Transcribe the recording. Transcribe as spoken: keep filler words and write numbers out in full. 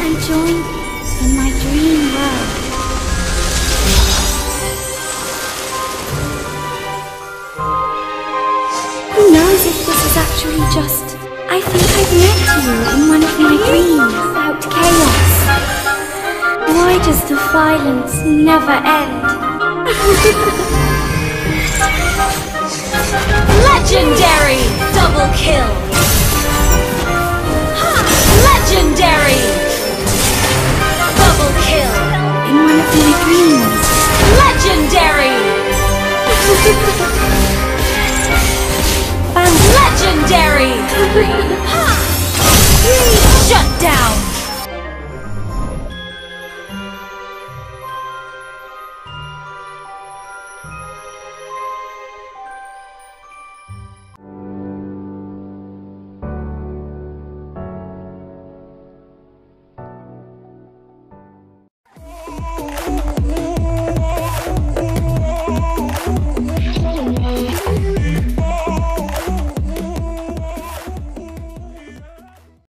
and join me in my dream world. Who knows if this is actually just... I think I've met you in one of my dreams about chaos. Why does the violence never end? Legendary! Double kill! Ha! Legendary! Double kill! In one of my dreams. Legendary! Legendary! Ha!